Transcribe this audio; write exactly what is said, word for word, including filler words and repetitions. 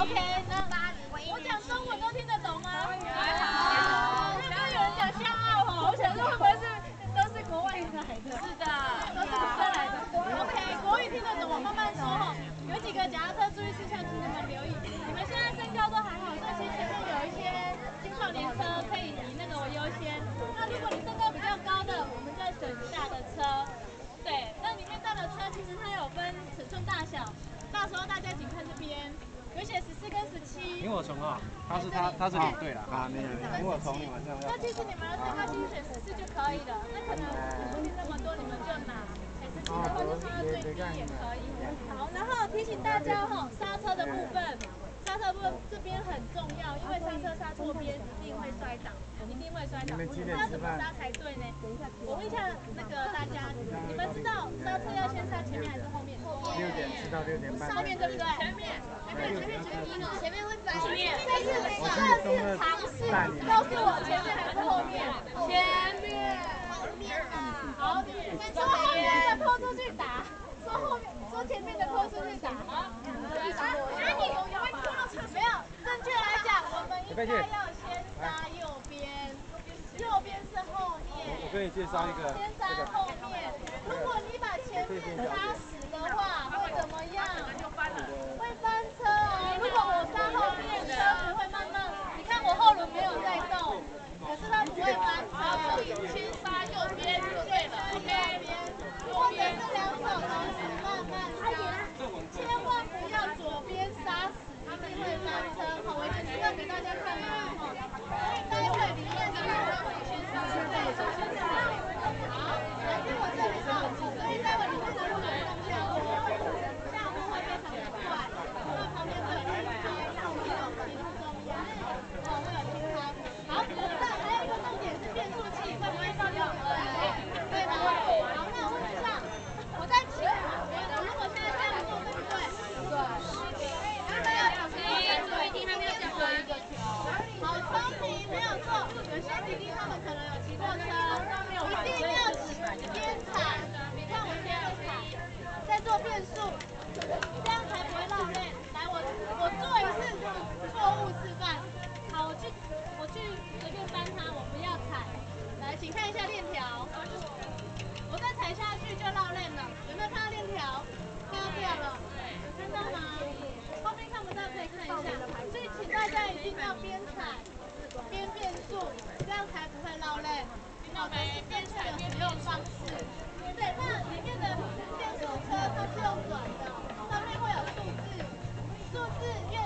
OK， 那我讲中文都听得懂吗？好，那边有人讲夏奥哦，我想说会不会是都是国外来的？是的，都是国外来的。OK， 国语听得懂，我慢慢说哈。有几个脚踏车注意事项，请你们留意。你们现在身高都还好，所以其实前面有一些青少年车可以以那个为优先。那如果你身高比较高的，我们再选大的车。对，那里面大的车其实它有分尺寸大小，到时候大家请看这边。有写十四跟十七。萤火虫啊，他是他他是领队啦。啊，没有萤火虫你们这样。那其实你们的身高其实选十四就可以了，那可能不是那么多，你们就拿。十七的话就放到最低也可以。好，然后提醒大家哈，刹车的部分，刹车部分这边很重要，因为刹车刹错边一定会摔倒，一定会摔倒。不知道怎么刹才对呢？我问一下那个大家，你们知道刹车要先刹前面还是后面？ 六点吃到六点半。 后面对不对？前面。前面前面决定了，前面会翻。前面。这是这是尝试，告诉我前面还是后面？前面。后面啊。好，说后面的拖出去打，说后面说前面的拖出去打。好。哪里有有会拖到车？没有，正确来讲，我们应该要先刹右边，右边是后面。 我跟你介绍一个。 先刹后面。如果你把前面刹死的话，会怎么样？会翻车哦。如果我刹后面，车子会慢慢，你看我后轮没有在动，可是它不会翻车。先刹右边就对了，右边，或者是两手同时慢慢刹，千万不要左边刹死，一定会翻车。好，我已经示范给大家看了哈，待会里面就会先刹对，首先是好，来听我这里哈，所以待会里面的路有上下坡，下坡会非常的快，因为旁边会有一些让你有骑路中央，哦，会有青苔。好，那还有一个重点是变速器会不会使用？对吗？好，那我问一下，我在骑，我如果现在这样做对不对？对。那大家小心注意听，还没有讲完。好，聪明，没有错。有些弟弟他们可能有骑过车，一定要边踩。你看我先踩，再做变速，这样才不会落泪。来，我我做一次错误示范。好，我去我去随便翻它，我不要踩。来，请看一下链条，我再踩下去就落链了。有没有看到链条？快要掉了，有看到吗？后面看不到可以看一下。所以请大家一定要边踩边变速，这样才不会落链。好的，正确的使用方式。对，那里面的变速车它是用转的，上面会有数字，数字越